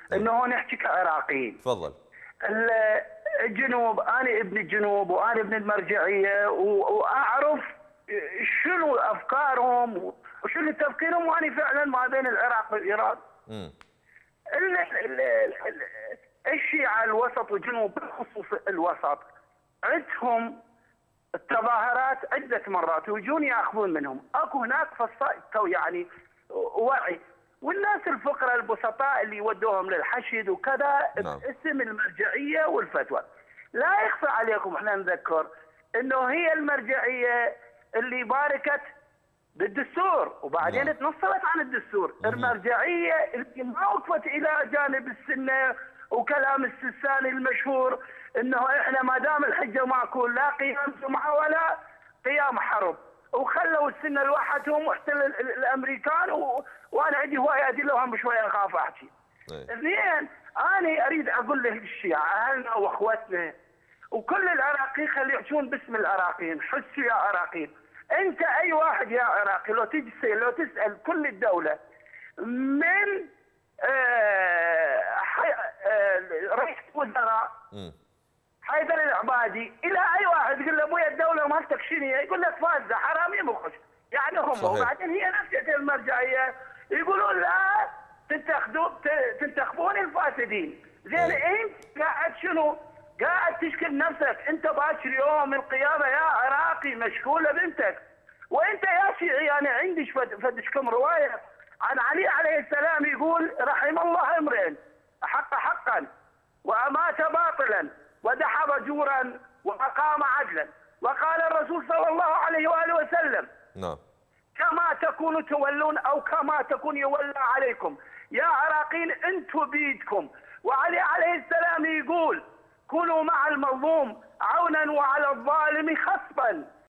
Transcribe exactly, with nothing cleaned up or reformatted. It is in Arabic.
انه نحكي كعراقيين. تفضل. الجنوب، انا ابن الجنوب وانا ابن المرجعيه واعرف شنو افكارهم وشنو تفكيرهم، وانا فعلا ما بين العراق والايران. امم الشيعة الوسط والجنوب بالخصوص الوسط عندهم التظاهرات عدة مرات ويجون ياخذون منهم، اكو هناك فصائل يعني وعي، والناس الفقراء البسطاء اللي يودوهم للحشد وكذا باسم المرجعية والفتوى. لا يخفى عليكم احنا نذكر انه هي المرجعية اللي باركت بالدستور وبعدين نعم. تنصلت عن الدستور. مم. المرجعية اللي ما وقفت الى جانب السنة وكلام السيستاني المشهور انه احنا ما دام الحجة معكم لا قيام جمعة ولا قيام حرب، وخلوا السنة لوحدهم واحتل الامريكان و... وانا عندي هواية ادلة وهم شوية اخاف احكي. اثنين، انا اريد اقول للشيعة اهلنا واخوتنا وكل العراقيين خلي يحجون باسم العراقيين، حسوا يا عراقيين. انت اي واحد يا عراقي لو تجي لو تسال كل الدوله من آه آه رئيس وزراء حيدر العبادي الى اي واحد يقول له ابويا الدوله مالتك شنو، يقول لك فاسده حرامي مخش، يعني هم صحيح. وبعدين هي نفس المرجعيه يقولون لا تنتخبوا تنتخبون الفاسدين. زين انت قاعد شنو؟ قاعد تشكل نفسك، انت باكر يوم القيامه يا عراقي مشكوله بنتك. وانت يا شيعي انا عندي فدشكم روايه عن علي عليه السلام يقول رحم الله امرئ احق حقا وامات باطلا ودحض جورا واقام عدلا، وقال الرسول صلى الله عليه واله وسلم نعم كما تكونوا تولون او كما تكون يولى عليكم. يا عراقيين انتم بيدكم. وعلي عليه السلام يقول كونوا مع المظلوم عونا وعلى الظالم خصبا.